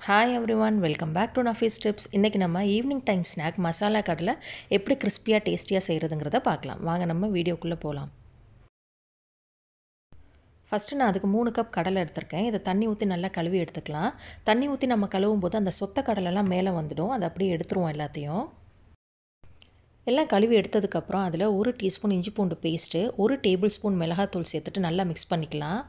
Hi everyone, welcome back to Nafis Tips. இன்னைக்கு நம்ம evening time snack masala கடலை எப்படி கிறிஸ்பியாக டேஸ்டியாக செய்கிறதுங்கிறத பார்க்கலாம். வாங்க நம்ம வீடியோக்குள்ளே போகலாம். ஃபஸ்ட்டு நான் அதுக்கு 3 கப் கடலை எடுத்திருக்கேன். இதை தண்ணி ஊற்றி நல்லா கழுவி எடுத்துக்கலாம். தண்ணி ஊற்றி நம்ம கழுவும் போது அந்த சொத்த கடலைலாம் மேலே வந்துடும். அதை அப்படியே எடுத்துருவோம் எல்லாத்தையும். எல்லாம் கழுவி எடுத்ததுக்கப்புறம் அதில் 1 டீஸ்பூன் இஞ்சி பூண்டு பேஸ்ட்டு, 1 டேபிள் ஸ்பூன் மிளகாத்தூள் சேர்த்துட்டு நல்லா மிக்ஸ் பண்ணிக்கலாம்.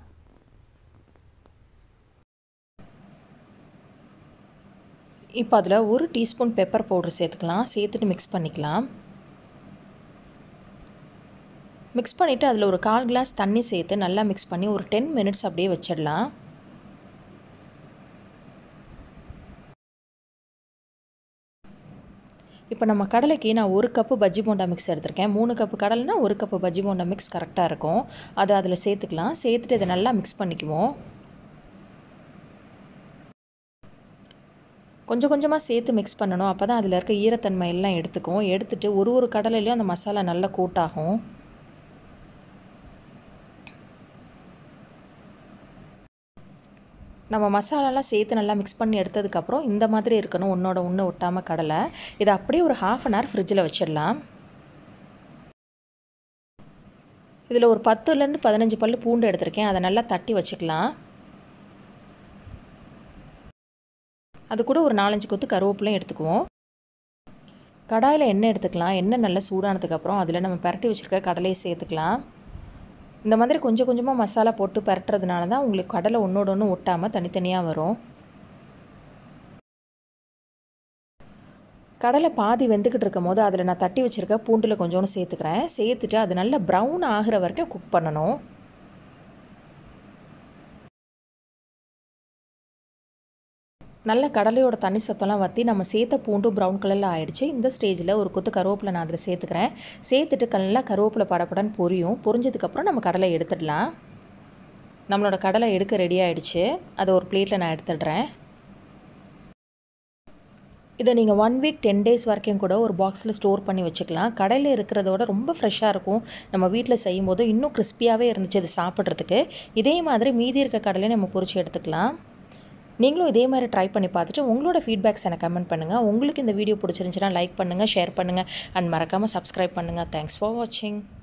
இப்போ அதில் 1 டீஸ்பூன் பெப்பர் பவுடர் சேர்த்துக்கலாம். சேர்த்துட்டு மிக்ஸ் பண்ணிக்கலாம். மிக்ஸ் பண்ணிவிட்டு அதில் ஒரு 1/4 கிளாஸ் தண்ணி சேர்த்து நல்லா மிக்ஸ் பண்ணி ஒரு 10 மினிட்ஸ் அப்படியே வச்சிடலாம். இப்போ நம்ம கடலைக்கு நான் 1 கப்பு பஜ்ஜி போண்டா மிக்ஸ் எடுத்திருக்கேன். 3 கப்பு கடலைனா 1 கப்பு பஜ்ஜி போண்டா மிக்ஸ் கரெக்டாக இருக்கும். அதை அதில் சேர்த்துக்கலாம். சேர்த்துட்டு இதை நல்லா மிக்ஸ் பண்ணிக்குவோம். கொஞ்சம் கொஞ்சமாக சேர்த்து மிக்ஸ் பண்ணணும். அப்போ தான் அதில் இருக்க ஈரத்தன்மை எல்லாம் எடுத்துக்கும். எடுத்துகிட்டு ஒரு கடலையிலையும் அந்த மசாலா நல்லா கோட் ஆகும். நம்ம மசாலாலாம் சேர்த்து நல்லா மிக்ஸ் பண்ணி எடுத்ததுக்கப்புறம் இந்த மாதிரி இருக்கணும், ஒன்றோட ஒன்று ஒட்டாமல் கடலை. இதை அப்படியே ஒரு 1/2 hour ஃப்ரிட்ஜில் வச்சிடலாம். இதில் ஒரு 10லேருந்து 15 பல் பூண்டு எடுத்திருக்கேன். அதை நல்லா தட்டி வச்சுக்கலாம். அது கூட ஒரு 4-5 கொத்து கருவேப்பிலையும் எடுத்துக்குவோம். கடாயில் எண்ணெய் எடுத்துக்கலாம். எண்ணெய் நல்லா சூடானதுக்கப்புறம் அதில் நம்ம பரட்டி வச்சுருக்க கடலையை சேர்த்துக்கலாம். இந்த மாதிரி கொஞ்சம் கொஞ்சமாக மசாலா போட்டு பரட்டுறதுனால தான் உங்களுக்கு கடலை ஒன்றோட ஒன்று ஒட்டாமல் தனித்தனியாக வரும். கடலை பாதி வெந்துக்கிட்டு இருக்கும் போது அதில் நான் தட்டி வச்சுருக்க பூண்டில் கொஞ்சோன்னு சேர்த்துக்கிறேன். சேர்த்துட்டு அது நல்லா ப்ரௌன் ஆகிற வரைக்கும் குக் பண்ணணும். நல்ல கடலையோட தண்ணி சத்தம்லாம் வற்றி நம்ம சேர்த்த பூண்டும் ப்ரௌன் கலரில் ஆகிடுச்சு. இந்த ஸ்டேஜில் ஒரு கொத்து கருவேப்பிலை நான் அதில் சேர்த்துக்கிறேன். சேர்த்துட்டு நல்லா கருவேப்பிலை படப்படன்னு பொரியும். பொரிஞ்சதுக்கப்புறம் நம்ம கடலை எடுத்துடலாம். நம்மளோட கடலை எடுக்க ரெடி ஆகிடுச்சு. அதை ஒரு பிளேட்டில் நான் எடுத்துடுறேன். இதை நீங்கள் 1 வீக் 10 days வரைக்கும் கூட ஒரு பாக்ஸில் ஸ்டோர் பண்ணி வச்சுக்கலாம். கடையில் இருக்கிறதோட ரொம்ப ஃப்ரெஷ்ஷாக இருக்கும். நம்ம வீட்டில் செய்யும் போது இன்னும் கிறிஸ்பியாகவே இருந்துச்சு அது சாப்பிட்றதுக்கு. இதே மாதிரி மீதி இருக்க கடலையை நம்ம பொரிச்சு எடுத்துக்கலாம். நீங்களும் இதே மாதிரி ட்ரை பண்ணி பார்த்துட்டு உங்களோட ஃபீட்பேக்ஸ் எனக்கு கமெண்ட் பண்ணுங்கள். உங்களுக்கு இந்த வீடியோ பிடிச்சிருந்துச்சுன்னா லைக் பண்ணுங்கள், ஷேர் பண்ணுங்கள் அண்ட் மறக்காமல் சப்ஸ்கிரைப் பண்ணுங்கள். தேங்க்ஸ் ஃபார் வாட்சிங்.